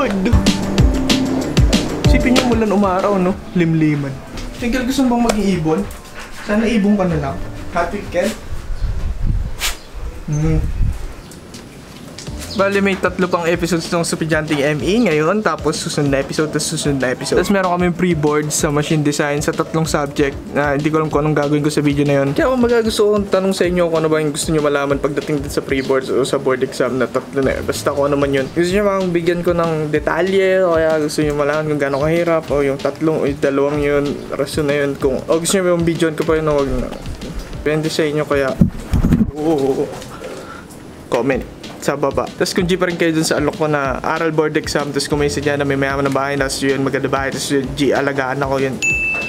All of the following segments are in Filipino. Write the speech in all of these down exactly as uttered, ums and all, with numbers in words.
Lord. Isipin nyo mulan umaraw, no? Limliman. Tinggal gusto bang maging ibon? Sana ibon ka na lang. Happy weekend? Hmm. Bali, may tatlo pang episodes ng STOOPiDYANTENG M E ngayon, tapos susunod na episode, tapos susunod na episode. Tapos meron kami pre-board sa machine design sa tatlong subject na hindi ko alam kung anong gagawin ko sa video na yun. Kaya kung magagusto kong tanong sa inyo kung ano ba yung gusto nyo malaman pagdating din sa pre-boards o sa board exam na tatlo na yun. Basta kung ano man yun. Gusto nyo makang bigyan ko ng detalye o kaya gusto nyo malaman kung gano'ng kahirap o yung tatlong o yung dalawang yun, rason na yun. Kung o gusto nyo yung video ko pa yun o wag na. Depende sa inyo kaya oo, comment sa baba. Tapos kung G pa rin kayo dun sa alok ko na aral board exam, tapos kung may sadya na may mayaman na bahay, tapos yun maganda bahay, tapos yun G, alagaan ako yun.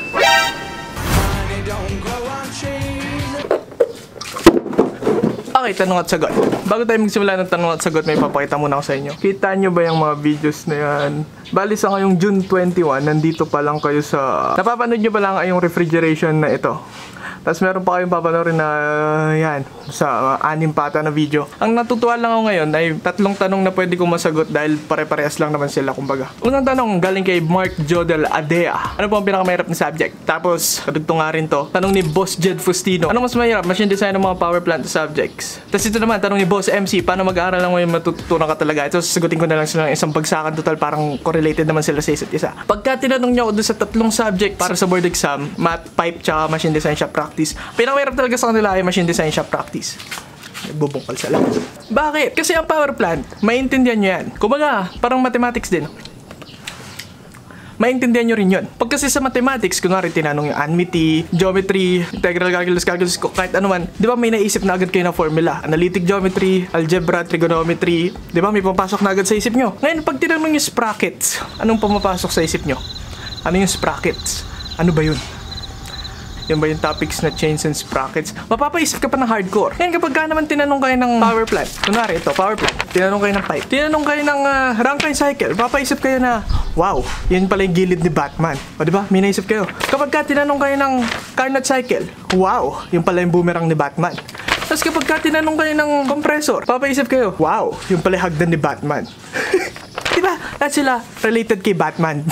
Okay, tanong at sagot. Bago tayo magsimula ng tanong at sagot, may papakita muna ako sa inyo. Kita nyo ba yung mga videos na yan? Bali sa ngayong June twenty-one, nandito pa lang kayo sa... Napapanood nyo pa lang ay yung refrigeration na ito. Tapos meron pa kayong papanoorin na uh, yan, sa uh, anim pata na video. Ang natutuwa lang ako ngayon ay tatlong tanong na pwede kong masagot dahil pare-parehas lang naman sila kumbaga. Unang tanong galing kay Mark Jodel Adea. Ano po ang pinakamahirap na subject? Tapos, kadugtong nga rin to, tanong ni Boss Jed Fustino. Ano mas mahirap? Machine design ng mga power plant subjects. Tapos ito naman, tanong ni Boss M C, paano mag-aaral lang ngayon matututunan ka talaga? Ito, sasagutin ko na lang sila ng isang bagsakan, total parang correlated naman sila sa isa't isa. Pagka tinanong niya ako doon sa tatlong subject para sa board exam, math, pipe, tsaka machine design shop practice. Pinakamahirap talaga sa kanila ay machine design shop practice. Nagbubungkal sa lang. Bakit? Kasi ang power plant, maintindihan nyo yan. Kumbaga, parang mathematics din. Maintindihan nyo rin yun. Pag kasi sa mathematics, kunwari tinanong yung anmity, geometry, integral calculus, calculus, kahit ano man, di ba may naisip na agad kayo na formula? Analytic geometry, algebra, trigonometry, di ba may pumapasok na agad sa isip nyo? Ngayon, pag tinanong yung sprockets, anong pumapasok sa isip nyo? Ano yung sprockets? Ano ba yun? Yan ba yung topics na chains and sprockets? Mapapaisip ka pa ng hardcore. Yan kapag ka naman tinanong kayo ng power plant. Kunwari ito, power plant. Tinanong kayo ng pipe. Tinanong kayo ng uh, Rankine cycle. Mapapaisip kayo na, wow, yan pala yung gilid ni Batman. O diba? May naisip kayo. Kapag ka tinanong kayo ng Carnot cycle, wow, yung pala yung boomerang ni Batman. Tapos kapag ka tinanong kayo ng compressor, mapapaisip kayo, wow, yung pala yung hagdan ni Batman. Diba? Lahat sila related kay Batman.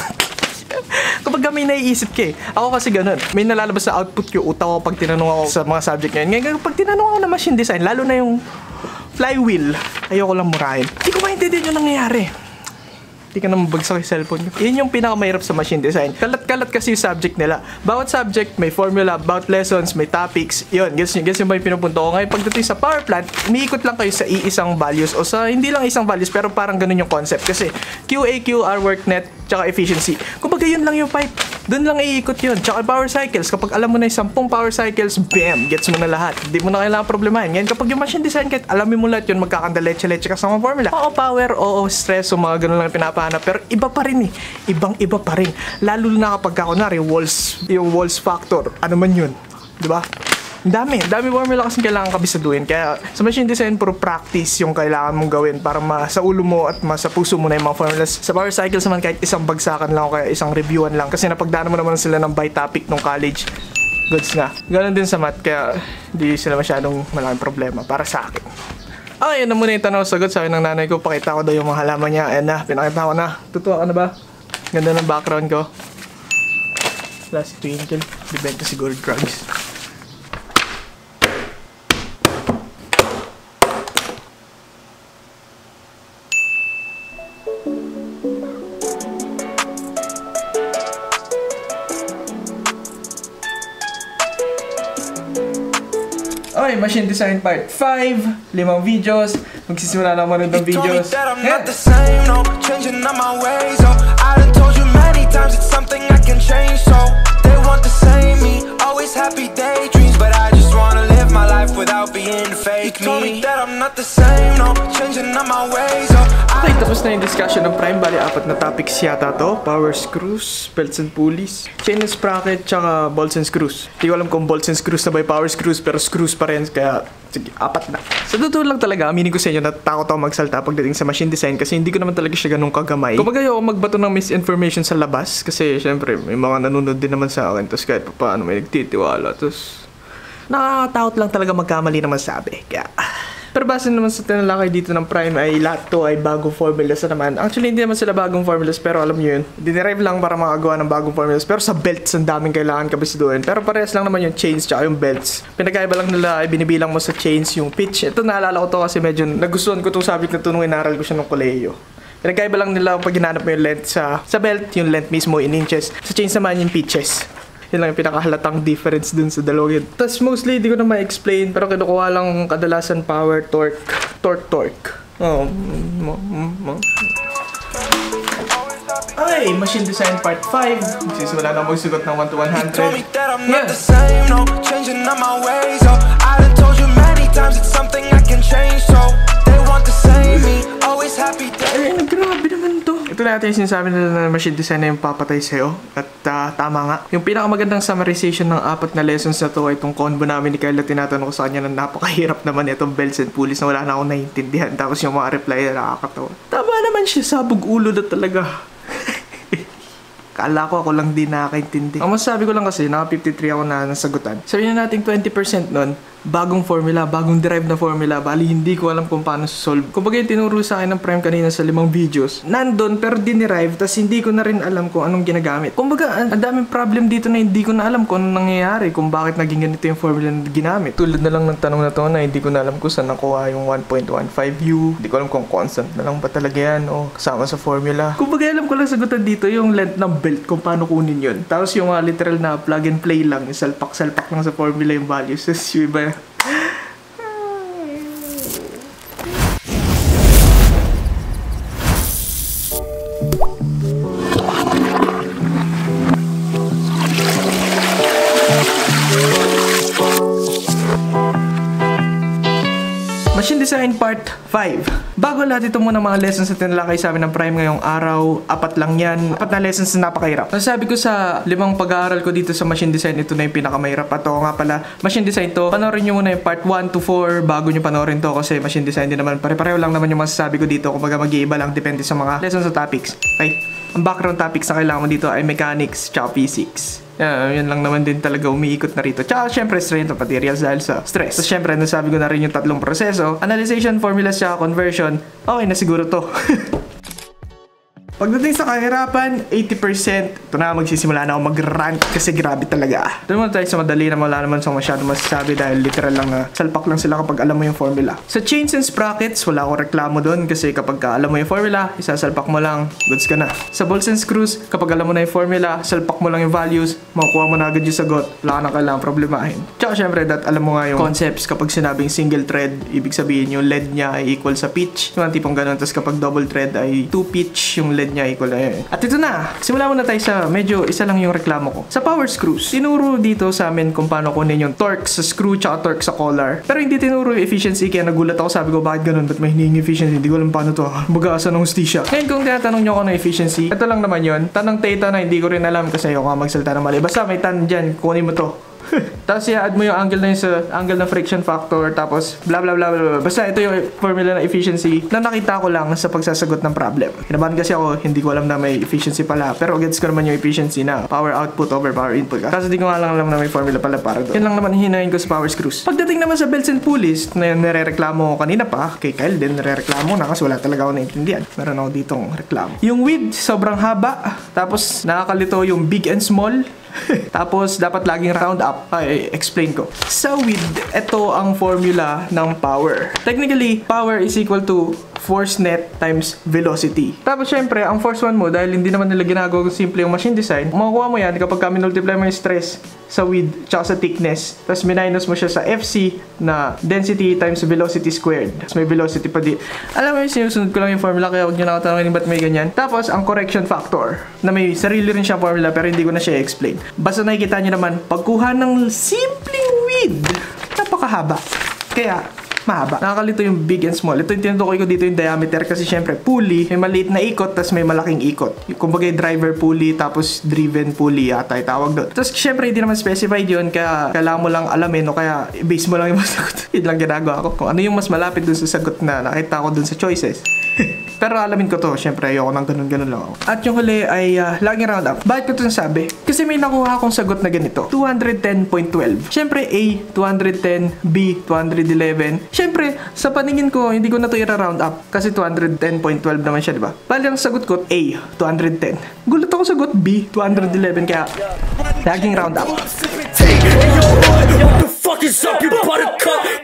Kapag may naiisip ka eh. Ako kasi ganun. May nalalabas sa output yung utak ko pag tinanong ako sa mga subject ngayon. Ngayon kapag tinanong ako na machine design, lalo na yung flywheel, ayoko lang murahin. Hindi ko maintindihan yung nangyayari. Hindi ka na mabagsak yung cellphone ko. Yun yung pinakamahirap sa machine design. Kalat-kalat kasi yung subject nila. Bawat subject may formula, bawat lessons, may topics. Yun, guess nyo, guess nyo ba yung pinupunto ko? Ngayon, pagdating sa power plant, umiikot lang kayo sa iisang values o sa hindi lang isang values, pero parang ganun yung concept. Kasi Q A Q, R work net, tsaka efficiency. Kumbaga yun lang yung pipe. Doon lang iikot yun. Tsaka power cycles. Kapag alam mo na yung sampung power cycles, bam! Gets mo na lahat. Hindi mo na kailangan problemahin. Ngayon, kapag yung machine design, kahit alamin mo lahat yun, magkakandaleche-leche ka sa mga formula. Oo, power, oo, stress, o mga ganun lang pinapahanap. Pero iba pa rin eh. Ibang-iba pa rin. Lalo na kapag kakunari, walls, yung walls factor. Ano man yun. Diba? Ang dami. Dami formula kasi kailangan kabisaduhin. Kaya sa machine design, puro practice yung kailangan mong gawin para ma sa ulo mo at ma sa puso mo na yung mga formulas. Sa power cycles naman, kahit isang bagsakan lang o kaya isang reviewan lang. Kasi napagdaanan mo naman sila ng by topic nung college. Goods na. Ganon din sa math. Kaya hindi sila masyadong malaking problema para sa akin. Okay, yun na muna yung tanong sagot. Sabi ng nanay ko, pakita ko daw yung mga halaman niya. Ayan na, pinakita ko na. Tutuwa ka na ba? Ganda ng background ko. Wala si Twinkle. Bibenta siguro drugs. Okay, machine design part five, limang videos. Magsisimula na manood ng videos. Yeah. Okay, tapos na yung discussion ng prime. Bali, apat na topics yata to. Power screws, belts and pulleys, chain and sprocket, tsaka bolts and screws. Hindi ko alam kung bolts and screws na ba yung power screws, pero screws pa rin. Kaya, sige, apat na. Sa totoo lang talaga, aminin ko sa inyo, natatakot ako magsalta pagdating sa machine design kasi hindi ko naman talaga siya ganun kagamay. Kumbaga ayoko magbato ng misinformation sa labas kasi syempre may mga nanonood din naman sa akin. Tapos kahit pa paano may nagtitiwala. Tapos nakakatakot lang talaga magkamali na masabi. Kaya Pero base naman sa tinalakay dito ng Prime ay lahat to ay bagong formulas na naman. Actually, hindi naman sila bagong formulas, pero alam nyo yun. Dinerive lang para makagawa ng bagong formulas. Pero sa belts, ang daming kailangan kabisduhin. Pero parehas lang naman yung chains tsaka yung belts. Pinagkaiba lang nila ay binibilang mo sa chains yung pitch. Ito naalala ko to kasi medyo nagustuhan ko itong sabit na ito nung inaral ko siya ng koleyo. Pinagkaiba lang nila pag ginanap mo yung length sa, sa belt, yung length mismo in inches. Sa chains naman yung pitches. Yun lang yung pinakahalatang difference dun sa dalawa yun. Tapos mostly, di ko na ma-explain, pero kinukuha lang kadalasan power, torque, torque, torque. Oh, mo, mo. Ay, machine design part five. Magsisimula na magsugot ng one to one hundred. Yeah. Ay, grabe naman to. Ito natin yung sinasabi nila na machine design na yung papatay sa'yo. At uh, tama nga. Yung pinakamagandang summarization ng apat na lessons na to ay itong combo namin ni Kyle na tinatanong ko sa kanya na napakahirap naman itong belts and pulleys na wala na akong naiintindihan. Tapos yung mga reply na nakakatawa. Tama naman siya, sabog ulo na talaga. Kala ko ako lang din nakakaintindi. Ang masasabi ko lang kasi, naka fifty-three ako na nasagutan. Sabihin na natin twenty percent nun, bagong formula, bagong derived na formula. Bali, hindi ko alam kung paano solve. Kumbaga yung tinuro sa akin ng Prime kanina sa limang videos, nandun pero dinerive, tas hindi ko na rin alam kung anong ginagamit. Kumbaga, ang daming problem dito na hindi ko na alam kung anong nangyayari, kung bakit naging ganito yung formula na ginamit. Tulad na lang ng tanong na to na hindi ko na alam kung saan nakuha yung one point one five U. Hindi ko alam kung constant na lang ba talaga yan o kasama sa formula. Kumbaga, alam ko lang sagutan dito yung length ng belt kung paano kunin yun. Tapos yung uh, literal na plug and play lang, salpak-salpak lang sa formula yung values. Tapos yung iba, Machine Design Part five. Bago lahat ito muna mga lessons na tinalakay sa amin ng Prime ngayong araw. Apat lang yan. Apat na lessons na napakahirap. Nasabi ko sa limang pag-aaral ko dito sa Machine Design, ito na yung pinakamahirap. At oo nga pala, Machine Design to. Panoorin nyo muna yung Part one to four bago nyo panoorin to kasi Machine Design din naman. Pare-pareho lang naman yung masasabi ko dito. Kumbaga mag-iiba lang depende sa mga lessons sa topics. Okay? Ang background topics na kailangan mo dito ay mechanics tsaka physics. Yeah, yan lang naman din talaga umiikot na rito. Tsaka syempre strength of materials dahil sa stress. Tapos syempre nasabi ko na rin yung tatlong proseso. Analyzation, formulas, tsaka conversion. Okay na siguro to. Pagdating sa kahirapan, eighty percent. Ito na, magsisimula na ako mag-rant kasi grabe talaga. Doon muna tayo sa madali na wala naman sa masyado masasabi dahil literal lang na salpak lang sila kapag alam mo yung formula. Sa chains and sprockets, wala akong reklamo doon kasi kapag ka alam mo yung formula, isasalpak mo lang, goods ka na. Sa bolts and screws, kapag alam mo na yung formula, salpak mo lang yung values, makukuha mo na agad yung sagot, wala ka na kailangang problemahin. Tsaka syempre, that alam mo nga yung concepts kapag sinabing single thread, ibig sabihin yung lead niya ay equal sa pitch. Yung tipong ganun. Tapos kapag double thread ay two pitch, yung lead niya equal eh. At ito na, simula muna tayo sa medyo isa lang yung reklamo ko. Sa power screws, tinuro dito sa amin kung paano kunin yung torque sa screw tsaka torque sa collar. Pero hindi tinuro yung efficiency kaya nagulat ako, sabi ko bakit ganun, ba't may hinihingi efficiency, hindi ko alam paano to. Mag-aasa ng hustisya. Ngayon kung tinatanong nyo ako ng efficiency, ito lang naman yun. Tanang theta na hindi ko rin alam kasi ayoko nga magsalita ng mali. Basta may tan dyan, kunin mo to. Tapos i-add mo yung angle na yun sa angle na friction factor, tapos bla bla bla bla. Basta ito yung formula na efficiency na nakita ko lang sa pagsasagot ng problem. Kinabahan kasi ako, hindi ko alam na may efficiency pala, pero gets ko naman yung efficiency na power output over power input. Kasi di ko nga lang alam na may formula pala para doon. Yan lang naman hinahin ko sa power screws. Pagdating naman sa belts and pulleys na yung nire-reklamo ko kanina pa, kay Kyle din nire-reklamo na kasi wala talaga ako naintindihan. Meron ako ditong reklamo. Yung width sobrang haba, tapos nakakalito yung big and small. Tapos dapat laging round up. Ay, explain ko. Sa width, ito ang formula ng power. Technically, power is equal to force net times velocity. Tapos syempre, ang force one mo, dahil hindi naman nila ginagawa simple yung machine design, makukuha mo yan kapag ka minultiply mo yung stress sa width tsaka sa thickness. Tapos minus mo siya sa F C na density times velocity squared. Tapos may velocity pa di. Alam mo yung sinusunod ko lang yung formula kaya huwag nyo nakatanongin ba't may ganyan. Tapos ang correction factor na may sarili rin siyang formula pero hindi ko na siya i-explain. Basta nakikita nyo naman, pagkuha ng simpleng width, napakahaba. Kaya mahaba. Nakakalito yung big and small. Ito yung tinutukoy ko dito yung diameter kasi syempre pulley, may maliit na ikot tapos may malaking ikot. Kumbaga driver pulley tapos driven pulley yata yung tawag doon. Tapos syempre hindi naman specified yun kaya kailangan mo lang alamin o kaya base mo lang yung masagot. Yun lang ginagawa ko. Kung ano yung mas malapit dun sa sagot na nakita ko dun sa choices. Pero alamin ko to, syempre ayoko nang ganun-ganun lang ako. At yung huli ay uh, laging round up. Bakit ko ito nasabi? Kasi may nakuha akong sagot na ganito. two hundred ten point one two. Syempre A, two hundred ten, B, two hundred eleven. Syempre, sa paningin ko, hindi ko na to i-round up. Kasi two hundred ten point one two naman siya, diba? Bali ang sagot ko, A, two hundred ten. Gulat ako sagot B, two hundred eleven. Kaya, laging round up. Hey, yo, what the fuck is up, you buttercup?